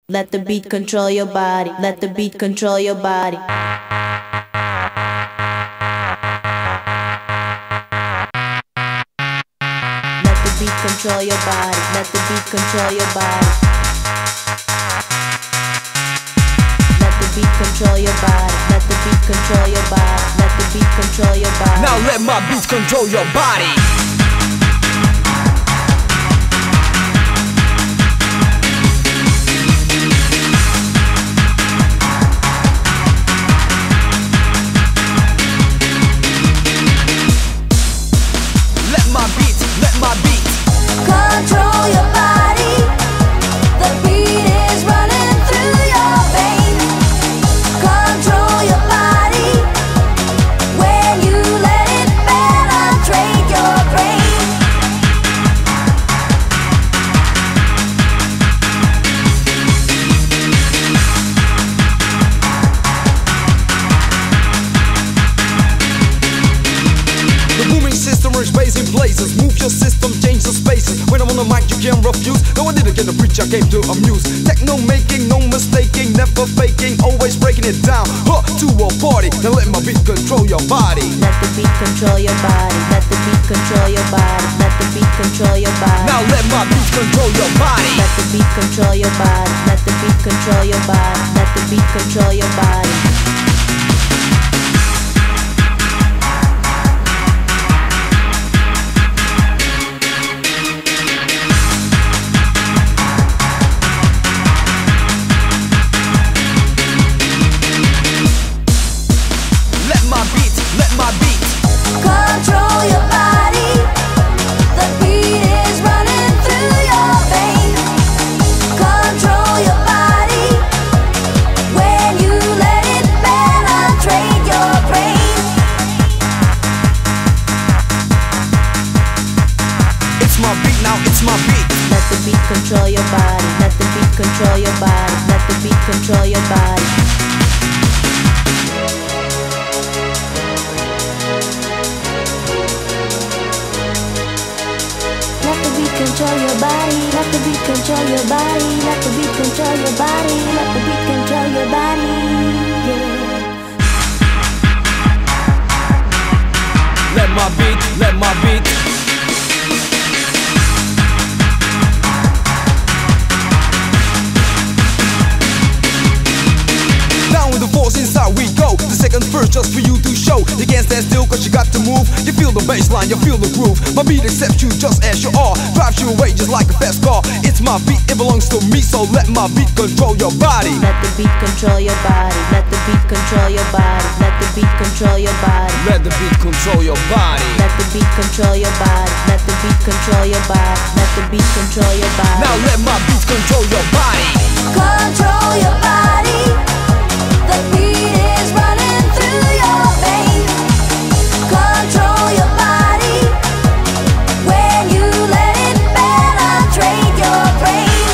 Let the beat control your body. Let the beat control your body. Let the beat control your body. Let the beat control your body. Let the beat control your body. Let the beat control your body. Let the beat control your body. Now let my beats control your body. Control your body. The beat is running through your veins. Control your body. When you let it penetrate your brain. The booming system is raising blazes. Move your system, change the spaces. When I'm on the mic you can't refuse. No, I didn't get to preach, I came to amuse. Techno making, no mistaking, never faking, always breaking it down to a party. Now let my beat control your body. Let the beat control your body. Let the beat control your body. Let the beat control your body. Now let my beat control your body. Let the beat control your body. Let the beat control your body. Let the beat control your body. Control your body. The beat is running through your veins. Control your body. When you let it penetrate your brain. It's my beat now, it's my beat. Let the beat control your body. Let the beat control your body. Let the beat control your body. Let the beat control your body. Let the beat control your body. Let the beat control your body. Let the beat control your body. Yeah. Let my beat, let my beat. Down with the force, inside we go. The second verse just for you to show. You can't stand still cause you got to move. You feel the bassline, you feel the groove. My beat accepts you just as you are. Drives you away just like a fast car. It's my beat, it belongs to me. So let my beat control your body. Let the beat control your body. Let the beat control your body. Let the beat control your body. Let the beat control your body. Let the beat control your body. Let the beat control your body. Let the beat control your body. Now let my beats control your body. Control your body. The beat is running through your veins. Control your body. When you let it penetrate your brain.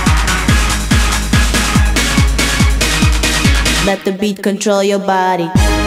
Let the beat control your body.